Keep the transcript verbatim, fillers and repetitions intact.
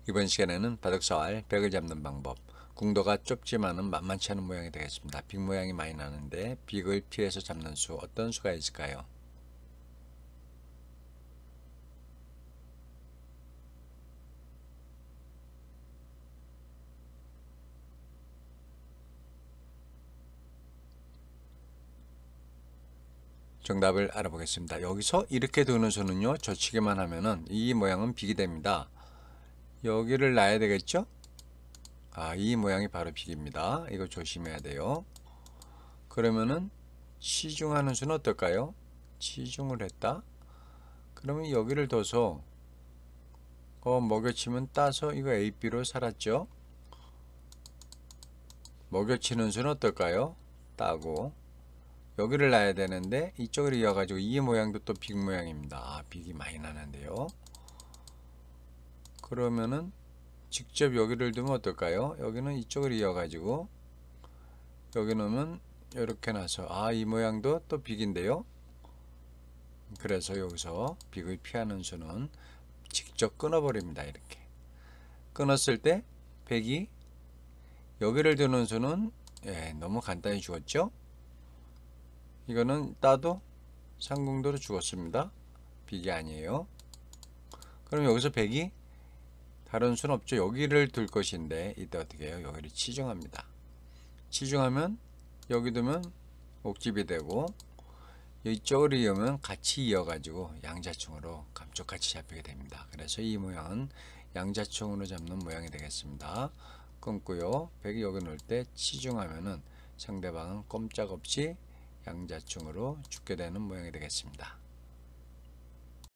이번 시간에는 바둑사활 백을 잡는 방법, 궁도가 좁지만은 만만치 않은 모양이 되겠습니다. 빅 모양이 많이 나는데 빅을 피해서 잡는 수, 어떤 수가 있을까요? 정답을 알아보겠습니다. 여기서 이렇게 두는 수는요, 젖히기만 하면은 이 모양은 빅이 됩니다. 여기를 놔야 되겠죠? 아, 이 모양이 바로 빅입니다. 이거 조심해야 돼요. 그러면은 치중하는 수는 어떨까요? 치중을 했다. 그러면 여기를 둬서 어, 먹여치면 따서 이거 에이 비로 살았죠? 먹여치는 수는 어떨까요? 따고 여기를 놔야 되는데 이쪽을 이어가지고 이 모양도 또 빅 모양입니다. 아, 빅이 많이 나는데요. 그러면은 직접 여기를 두면 어떨까요? 여기는 이쪽을 이어가지고 여기 놓으면 이렇게 나서 아, 이 모양도 또 빅인데요. 그래서 여기서 빅을 피하는 수는 직접 끊어버립니다. 이렇게 끊었을 때 백이 여기를 두는 수는 예, 너무 간단히 죽었죠. 이거는 따도 상궁도로 죽었습니다. 빅이 아니에요. 그럼 여기서 백이 다른 수는 없죠. 여기를 둘 것인데 이때 어떻게 해요? 여기를 치중합니다. 치중하면 여기 두면 옥집이 되고 이쪽으로 이으면 같이 이어가지고 양자충으로 감쪽같이 잡히게 됩니다. 그래서 이 모양은 양자충으로 잡는 모양이 되겠습니다. 끊고요. 백이 여기 놓을 때 치중하면은 상대방은 꼼짝없이 양자충으로 죽게 되는 모양이 되겠습니다.